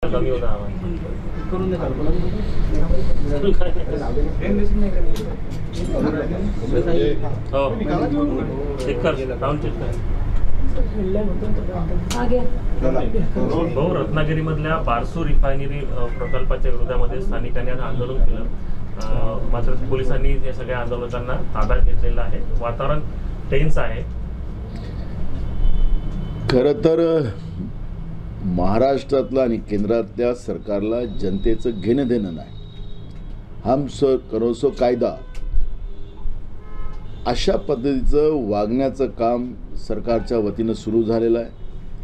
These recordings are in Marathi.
कमी होता करून देतात चेक कर राऊंड चेक कर भाऊ रत्नागिरीमधल्या बारसू रिफायनरी प्रकल्पाच्या विरोधामध्ये स्थानिकांनी आज आंदोलन केलं, मात्र पोलिसांनी या सगळ्या आंदोलकांना ताब्यात घेतलेलं आहे. वातावरण टेन्स आहे. खरं तर महाराष्ट्रातला आणि केंद्रातल्या सरकारला जनतेचं घेणं देणं नाही. हम सो करो सो कायदा अशा पद्धतीचं वागण्याचं काम सरकारच्या वतीनं सुरू झालेलं आहे.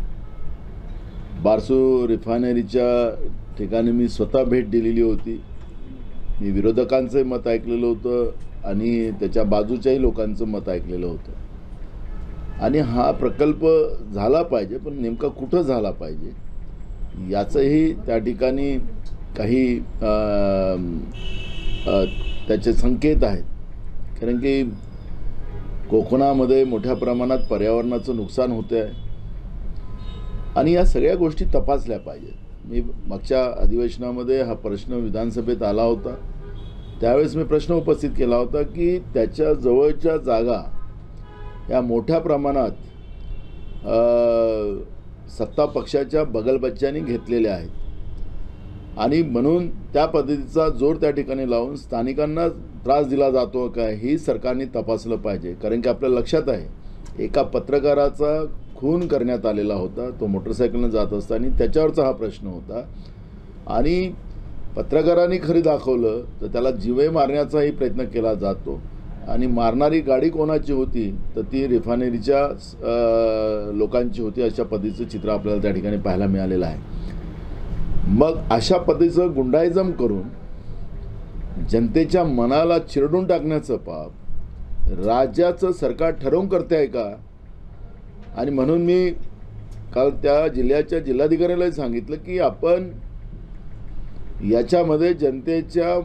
बारसू रिफायनरीच्या ठिकाणी मी स्वतः भेट दिलेली होती. मी विरोधकांचं मत ऐकलेलं होतं आणि त्याच्या बाजूच्याही लोकांचं मत ऐकलेलं होतं. आणि हा प्रकल्प झाला पाहिजे, पण नेमका कुठं झाला पाहिजे याचंही त्या ठिकाणी काही त्याचे संकेत आहेत. कारण की कोकणामध्ये मोठ्या प्रमाणात पर्यावरणाचं नुकसान होतं आहे आणि या सगळ्या गोष्टी तपासल्या पाहिजेत. मी मागच्या अधिवेशनामध्ये हा प्रश्न विधानसभेत आला होता. त्यावेळेस मी प्रश्न उपस्थित केला होता की त्याच्या जवळच्या जागा या मोठ्या प्रमाणात सत्ता पक्षाच्या बगलबच्च्यांनी घेतलेल्या आहेत आणि म्हणून त्या पद्धतीचा जोर त्या ठिकाणी लावून स्थानिकांना त्रास दिला जातो का ही सरकारने तपासलं पाहिजे. कारण की आपल्या लक्षात आहे एका पत्रकाराचा खून करण्यात आलेला होता. तो मोटरसायकलनं जात असताना त्याच्यावरचा हा प्रश्न होता आणि पत्रकारांनी खरी दाखवलं तर त्याला जीवे मारण्याचाही प्रयत्न केला जातो आणि मारणारी गाडी कोणाची होती तर ती रिफायनरीच्या लोकांची होती. अशा पद्धतीचं चित्र आपल्याला त्या ठिकाणी पाहायला मिळालेलं आहे. मग अशा पद्धतीचं गुंडाइझम करून जनतेच्या मनाला चिरडून टाकण्याचं पाप राज्याचं सरकार ठरवून करते आहे का. आणि म्हणून मी काल त्या जिल्ह्याच्या जिल्हाधिकाऱ्यालाही सांगितलं की आपण याच्यामध्ये जनतेच्या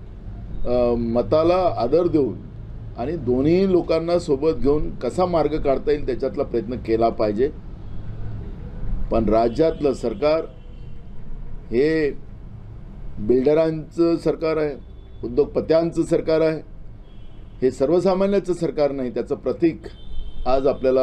मताला आदर देऊन आणि दोन्ही लोकांना सोबत घेऊन कसा मार्ग काढता येईल त्याच्यातला प्रयत्न केला पाहिजे. पण राज्यातलं सरकार हे बिल्डरांचं सरकार आहे, उद्योगपत्यांचं सरकार आहे. हे सर्वसामान्याचं सरकार नाही. त्याचं प्रतीक आज आपल्याला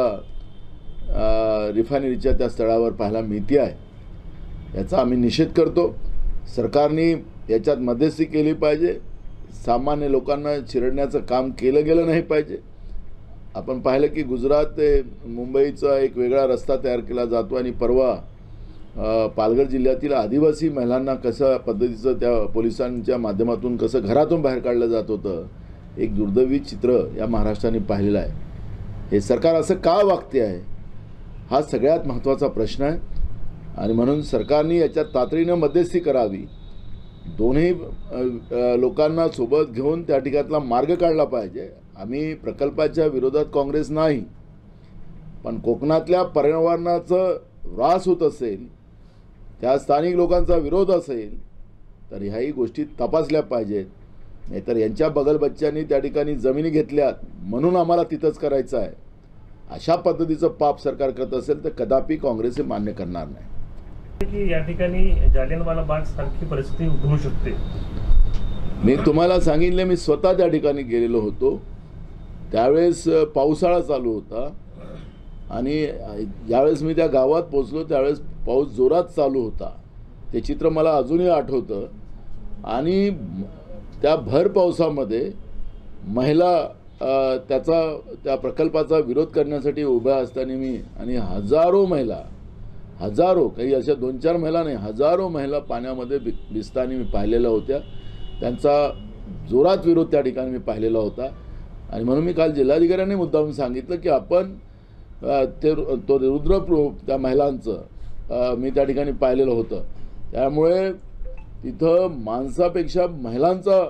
रिफायनरीच्या त्या स्थळावर पाहायला मिळते आहे. याचा आम्ही निषेध करतो. सरकारने याच्यात मध्यस्थी केली पाहिजे. सामान्य लोकांना चिरडण्याचं काम केलं गेलं नाही पाहिजे. आपण पाहिलं की गुजरात ते मुंबईचा एक वेगळा रस्ता तयार केला जातो आणि परवा पालघर जिल्ह्यातील आदिवासी महिलांना कशा पद्धतीचं त्या पोलिसांच्या माध्यमातून कसं घरातून बाहेर काढलं जात होतं एक दुर्दैवी चित्र या महाराष्ट्राने पाहिलेलं आहे. हे सरकार असं का वागते आहे हा सगळ्यात महत्त्वाचा प्रश्न आहे आणि म्हणून सरकारने याच्यात तातडीनं मध्यस्थी करावी. दोन्ही लोकांना सोबत घेऊन त्या ठिकाणला मार्ग काढला पाहिजे. आम्ही प्रकल्पाच्या विरोधात काँग्रेस नाही, पण कोकणातल्या पर्यावरणाचं ऱ्हास होत असेल, त्या स्थानिक लोकांचा विरोध असेल तर ह्याही गोष्टी तपासल्या पाहिजेत. नाहीतर यांच्या बगलबच्च्यांनी त्या ठिकाणी जमिनी घेतल्यात म्हणून आम्हाला तिथंच करायचं आहे अशा पद्धतीचं पाप सरकार करत असेल तर कदापि काँग्रेस हे मान्य करणार नाही. की या ठिकाणी जालियनवाला बाग सारखी परिस्थिती उद्भवू शकते. मी तुम्हाला सांगितले, मी स्वतः त्या ठिकाणी गेलेलो होतो. त्यावेळेस पावसाळा चालू होता आणि ज्यावेळेस मी त्या गावात पोचलो त्यावेळेस पाऊस जोरात चालू होता. ते चित्र मला अजूनही आठवतं. आणि त्या भर पावसामध्ये महिला त्या प्रकल्पाचा विरोध करण्यासाठी उभ्या असताना मी आणि हजारो महिला, हजारो, काही अशा 2-4 महिला नाही, हजारो महिला पाण्यामध्ये भिजताना मी पाहिलेल्या होत्या. त्यांचा जोरात विरोध त्या ठिकाणी मी पाहिलेला होता. आणि म्हणून मी काल जिल्हाधिकाऱ्यांनी मुद्दामून सांगितलं की आपण तो रुद्रप्रूप त्या महिलांचं मी त्या ठिकाणी पाहिलेलं होतं. त्यामुळे तिथं माणसापेक्षा महिलांचा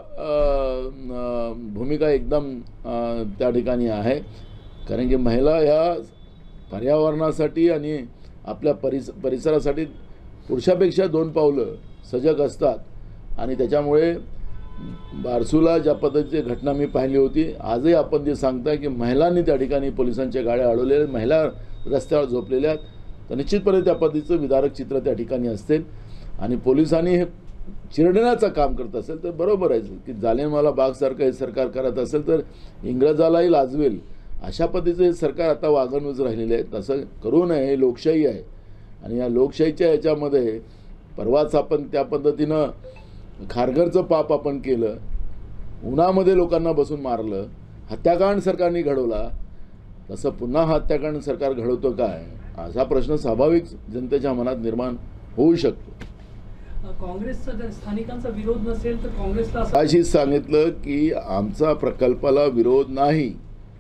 भूमिका एकदम त्या ठिकाणी आहे. कारण की महिला ह्या पर्यावरणासाठी आणि आपल्या परिसरासाठी पुरुषापेक्षा 2 पावलं सजग असतात. आणि त्याच्यामुळे बारसूला ज्या पद्धतीची घटना मी पाहिली होती, आजही आपण जे सांगताय की महिलांनी त्या ठिकाणी पोलिसांच्या गाड्या अडवलेल्या, महिला रस्त्यावर झोपलेल्या आहेत, तर निश्चितपणे त्या पद्धतीचं विदारक चित्र त्या ठिकाणी असते. आणि पोलिसांनी हे चिरडण्याचं काम करत असेल तर बरोबर आहे की जालियनवाला बागसारखं हे सरकार करत असेल तर इंग्रजालाही लाजवेल अशा पद्धतीचं हे सरकार आता वागणूक राहिलेले आहे. तसं करू नये, हे लोकशाही आहे आणि या लोकशाहीच्या याच्यामध्ये परवाच आपण त्या पद्धतीनं खारघरचं पाप आपण केलं, उन्हामध्ये लोकांना बसून मारलं, हत्याकांड सरकारने घडवला. तसं पुन्हा हत्याकांड सरकार घडवतो काय असा प्रश्न स्वाभाविक जनतेच्या मनात निर्माण होऊ शकतो. काँग्रेसचा जर स्थानिकांचा विरोध नसेल तर काँग्रेसला अशीच सांगितलं की आमचा प्रकल्पाला विरोध नाही,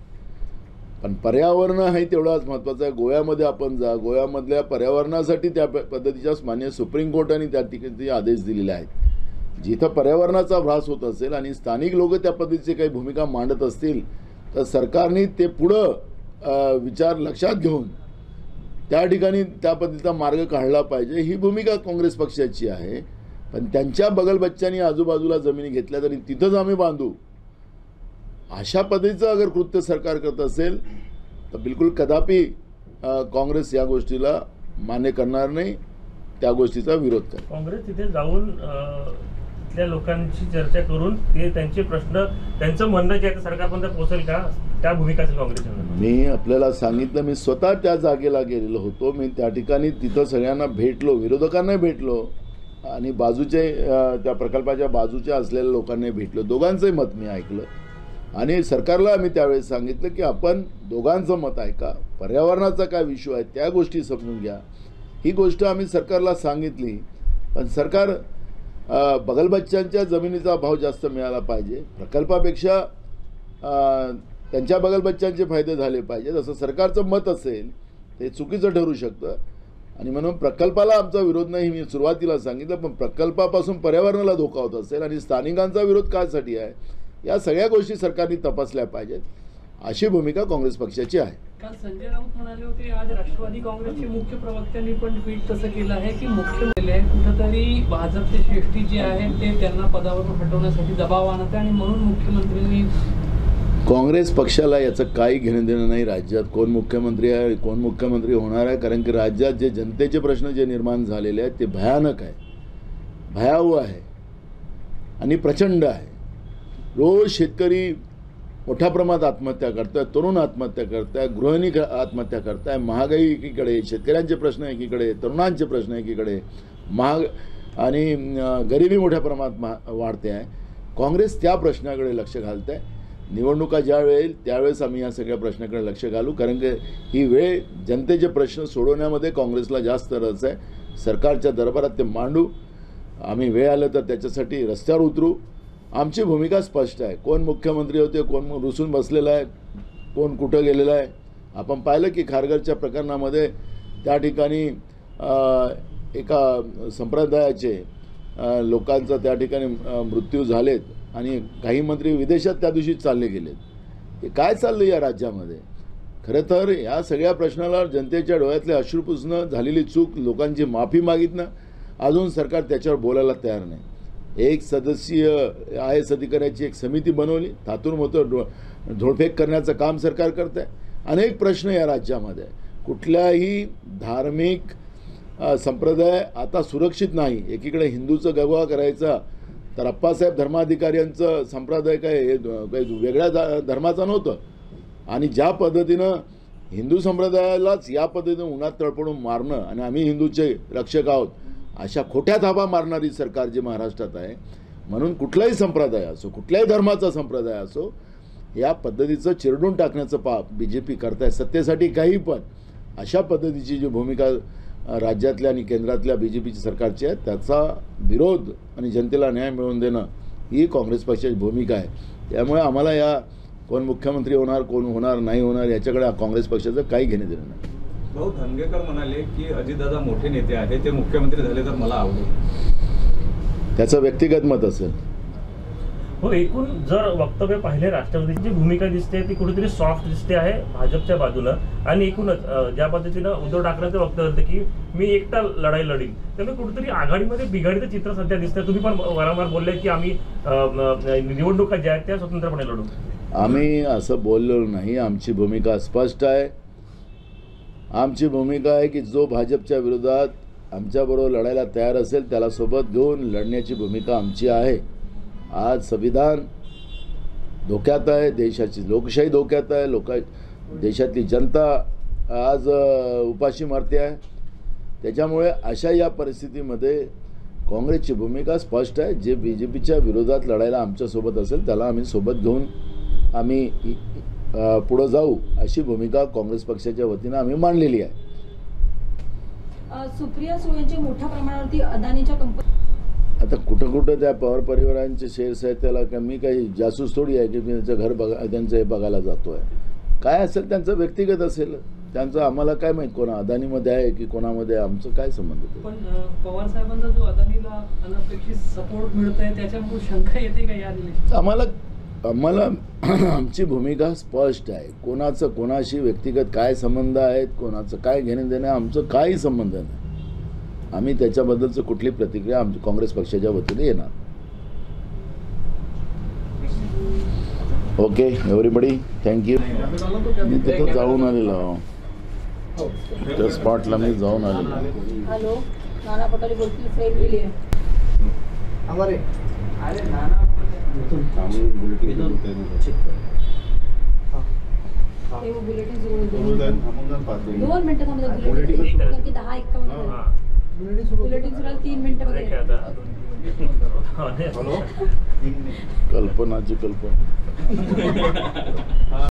पण पर्यावरण आहे तेवढाच महत्त्वाचं आहे. गोव्यामध्ये आपण जा, गोव्यामधल्या पर्यावरणासाठी त्या पद्धतीच्या मान्य सुप्रीम कोर्टाने त्या ठिकाणी आदेश दिलेले आहेत. जिथं पर्यावरणाचा ऱ्हास होत असेल आणि स्थानिक लोक त्या पद्धतीची काही भूमिका मांडत असतील तर सरकारने ते पुढं विचार लक्षात घेऊन त्या ठिकाणी त्या पद्धतीचा मार्ग काढला पाहिजे. ही भूमिका काँग्रेस पक्षाची आहे. पण त्यांच्या बगलबच्च्यांनी आजूबाजूला जमिनी घेतल्या तरी तिथंच आम्ही बांधू अशा पद्धतीचं अगर कृत्य सरकार करत असेल तर बिलकुल कदापि काँग्रेस या गोष्टीला मान्य करणार नाही, त्या गोष्टीचा विरोध करेल. काँग्रेस तिथे जाऊन तिथल्या लोकांची चर्चा करून ते त्यांचे प्रश्न, त्यांचं म्हणणं जे आहे सरकारपर्यंत पोहोचेल का, त्या भूमिका असेल काँग्रेसच्या. मी आपल्याला सांगितलं, मी स्वतः त्या जागेला गेलेलो होतो. मी त्या ठिकाणी तिथं सगळ्यांना भेटलो, विरोधकांना भेटलो आणि बाजूचे त्या प्रकल्पाच्या बाजूच्या असलेल्या लोकांना भेटलो. दोघांचंही मत मी ऐकलं आणि सरकारला आम्ही त्यावेळेस सांगितलं की आपण दोघांचं मत ऐका, पर्यावरणाचा काय विषय आहे त्या गोष्टी समजून घ्या. ही गोष्ट आम्ही सरकारला सांगितली. पण सरकार बगलबच्च्यांच्या जमिनीचा भाव जास्त मिळाला पाहिजे, प्रकल्पापेक्षा त्यांच्या बगलबच्च्यांचे फायदे झाले पाहिजेत असं सरकारचं मत असेल ते चुकीचं ठरू शकतं. आणि म्हणून प्रकल्पाला आमचा विरोध नाही, मी सुरुवातीला सांगितलं. पण प्रकल्पापासून पर्यावरणाला धोका होत असेल आणि स्थानिकांचा विरोध कायसाठी आहे या सगळ्या गोष्टी सरकारने तपासल्या पाहिजेत, अशी भूमिका काँग्रेस पक्षाची आहे. काल संजय राऊत म्हणाले होते, आज राष्ट्रवादी काँग्रेसचे मुख्य प्रवक्त्यांनी पण ट्विट तसं केलं आहे की मुख्यमंत्री कुठंतरी भाजपचे श्रेष्ठी जे आहेत ते त्यांना पदावरून हटवण्यासाठी दबाव आणत आहे आणि म्हणून मुख्यमंत्र्यांनी. काँग्रेस पक्षाला याचं काही घेणं देणं नाही राज्यात कोण मुख्यमंत्री आहे, कोण मुख्यमंत्री होणार आहे. कारण की राज्यात जे जनतेचे प्रश्न जे निर्माण झालेले आहेत ते भयानक आहे, भयावह आहे आणि प्रचंड आहे. रोज शेतकरी मोठ्या प्रमाणात आत्महत्या करतात, तरुण आत्महत्या करतात, गृहिणी आत्महत्या करतात. महागाई एकीकडे, शेतकऱ्यांचे प्रश्न एकीकडे, तरुणांचे प्रश्न एकीकडे, महाग आणि गरिबी मोठ्या प्रमाणात वाढते आहे. काँग्रेस त्या प्रश्नाकडे लक्ष घालत आहे. निवडणुका ज्या वेळेल त्यावेळेस आम्ही या सगळ्या प्रश्नाकडे लक्ष घालू, कारण की ही वेळ जनतेचे प्रश्न सोडवण्यामध्ये काँग्रेसला जास्त रस आहे. सरकारच्या दरबारात ते मांडू, आम्ही वेळ आलं तर त्याच्यासाठी रस्त्यावर उतरू. आमची भूमिका स्पष्ट आहे. कोण मुख्यमंत्री होते, कोण रुसून बसलेला आहे, कोण कुठं गेलेला आहे. आपण पाहिलं की खारघरच्या प्रकरणामध्ये त्या ठिकाणी एका संप्रदायाचे लोकांचा त्या ठिकाणी मृत्यू झालेत आणि काही मंत्री विदेशात त्या दिवशी चालले गेलेत. हे काय चाललं या राज्यामध्ये? खरं तर या सगळ्या प्रश्नाला जनतेच्या डोळ्यातले अश्रू पुसणं, झालेली चूक, लोकांची माफी मागितणं, अजून सरकार त्याच्यावर बोलायला तयार नाही. एक सदस्यीय IAS अधिकाऱ्याची एक समिती बनवली, थातून मोठं धोळफेक करण्याचं काम सरकार करत आहे. अनेक प्रश्न या राज्यामध्ये, कुठल्याही धार्मिक संप्रदाय आता सुरक्षित नाही. एकीकडे हिंदूचं गगवा करायचा तर अप्पासाहेब धर्माधिकाऱ्यांचं संप्रदाय काही वेगळ्या धर्माचा नव्हतं आणि ज्या पद्धतीनं हिंदू संप्रदायालाच या पद्धतीनं उन्हात तळपडून मारणं आणि आम्ही हिंदूचे रक्षक आहोत अशा खोट्या धाबा मारणारी सरकार जी महाराष्ट्रात आहे. म्हणून कुठलाही संप्रदाय असो, कुठल्याही धर्माचा संप्रदाय असो, या पद्धतीचं चिरडून टाकण्याचं पाप BJP करताय. सत्तेसाठी काही पण अशा पद्धतीची जी भूमिका राज्यातल्या आणि केंद्रातल्या BJPची सरकारची आहे त्याचा विरोध आणि जनतेला न्याय मिळवून देणं ही काँग्रेस पक्षाची भूमिका आहे. त्यामुळे आम्हाला या कोण मुख्यमंत्री होणार, कोण होणार नाही होणार याच्याकडे काँग्रेस पक्षाचं काही घेणं देणं नाही. भाऊ धनगेकर म्हणाले की अजितदादा मोठे नेते आहेत, ते मुख्यमंत्री झाले तर मला आवडेल. त्याचं व्यक्तिगत मत असेल. हो, एकूण जर वक्तव्य पाहिले राष्ट्रवादीची भूमिका दिसते ती कुठेतरी सॉफ्ट दिसते आहे भाजपच्या बाजूनं. आणि एकूणच ज्या पद्धतीनं उद्धव ठाकरेंचं वक्तव्य होतं की मी एकटा लढाई लढीन, त्यामुळे कुठेतरी आघाडीमध्ये बिघाडीचं चित्र सध्या दिसतंय. तुम्ही पण वारंवार बोलले की आम्ही निवडणुका ज्या आहेत त्या स्वतंत्रपणे लढू. आम्ही असं बोललेलो नाही. आमची भूमिका स्पष्ट आहे. आमची भूमिका आहे की जो भाजपच्या विरोधात आमच्याबरोबर लढायला तयार असेल त्याला सोबत घेऊन लढण्याची भूमिका आमची आहे. आज संविधान धोक्यात आहे, देशाची लोकशाही धोक्यात आहे, देशातली जनता आज उपाशी मरते आहे. त्याच्यामुळे अशा या परिस्थितीमध्ये काँग्रेसची भूमिका स्पष्ट आहे. जे BJPच्या विरोधात लढायला आमच्यासोबत असेल त्याला आम्ही सोबत घेऊन आम्ही पुढं जाऊ अशी भूमिका काँग्रेस पक्षाच्या वतीनं आम्ही मांडलेली आहे. सुप्रिया सुळेंचे मोठ्या प्रमाणावरती अदानीच्या कंपनी आता कुठं कुठं त्या पवार परिवारांचे शेअर्स आहेत त्याला का मी काही जासूस थोडी आहे की मी त्यांचं घर त्यांचं हे बघायला जातो आहे. काय असेल त्यांचं व्यक्तिगत असेल, त्यांचं आम्हाला काय माहीत कोणा अदानीमध्ये आहे की कोणामध्ये आमचं काय संबंध ते. पण पवार साहेबांचा जो अदानीला अनपेक्षित सपोर्ट मिळत आहे त्याच्यामुळे शंका येते का या रिलेशन? आम्हाला आमची भूमिका स्पष्ट आहे. कोणाचं कोणाशी व्यक्तिगत काय संबंध आहेत, कोणाचं काय घेणं देणं आमचं काही संबंध नाही. आम्ही त्याच्याबद्दलचं कुठली प्रतिक्रिया आमच्या काँग्रेस पक्षाच्या वतीने येणार. Okay everybody, thank you. मी तिथं जाऊन आलेलो, त्या स्पॉटला मी जाऊन आलेलो. हॅलो, नाना पटोले बोलतील, फ्रेम दिली आहे. ते वो बुलेटिन सुरू 2 मिनिटं थांबा. बुलेटिन सुरू की 10:51 बुलेटिन सुरू 3 मिनिटं वगैरे. कल्पनाची कल्पना.